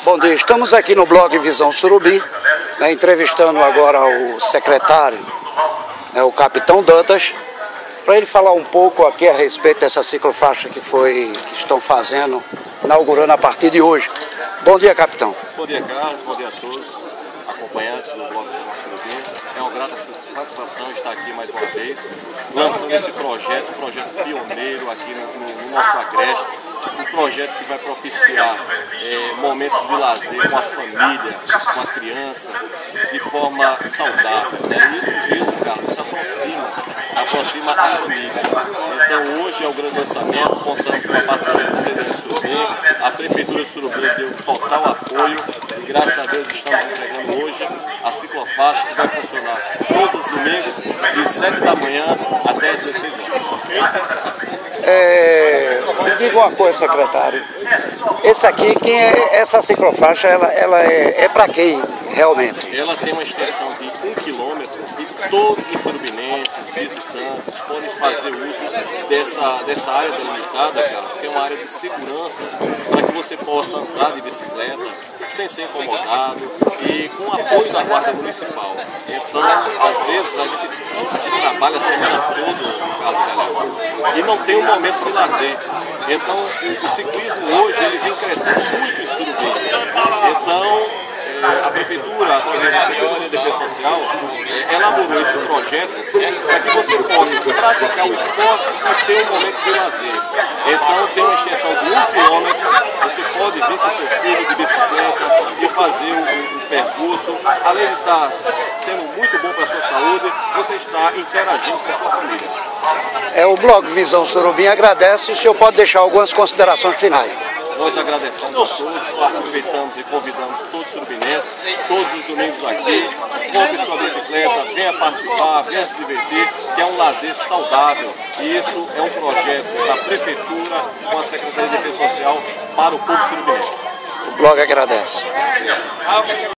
Bom dia, estamos aqui no blog Visão Surubim, entrevistando agora o secretário, o capitão Dantas, para ele falar um pouco aqui a respeito dessa ciclofaixa que estão fazendo, inaugurando a partir de hoje. Bom dia, capitão. Bom dia, Carlos. Bom dia a todos acompanhantes do blog Visão Surubim. É uma grata satisfação estar aqui mais uma vez, lançando esse projeto, um projeto pioneiro aqui no nosso Agreste, um projeto que vai propiciar momentos de lazer com a família, com a criança, de forma saudável. Isso, Carlos, aproxima a família. Então hoje é o grande lançamento, contamos com a parceria do CDC Surubim, a Prefeitura de Surubim deu total apoio e graças a Deus estamos entregando hoje a ciclofaixa que vai funcionar todos os domingos, de 7 da manhã até as 16 horas. Me diga uma coisa, secretário. Essa ciclofaixa, ela é para quem realmente? Ela tem uma extensão de 1 quilômetro e todos os surubinenses, visitantes, podem fazer uso dessa área delimitada, Carlos, que é uma área de segurança para que você possa andar de bicicleta sem ser incomodado e com o apoio da Guarda Municipal. Então, às vezes, a gente trabalha a semana toda, Carlos, e não tem um momento de lazer. Então, o ciclismo hoje ele vem crescendo muito em Surubim. Então, a Prefeitura, através da Secretaria de Defesa Social, elaborou esse projeto para que você possa praticar o esporte e ter um momento de lazer. Então, tem uma extensão de 1 quilômetro, você pode vir com seu filho de bicicleta e fazer o percurso. Além de estar sendo muito bom para a sua saúde, você está interagindo com a sua família. O blog Visão Surubim agradece, o senhor pode deixar algumas considerações finais. Nós agradecemos a todos, aproveitamos e convidamos todos os surubinenses, todos os domingos aqui, compre sua bicicleta, venha participar, venha se divertir, que é um lazer saudável. E isso é um projeto da Prefeitura com a Secretaria de Defesa Social para o povo surubinense. O blog agradece.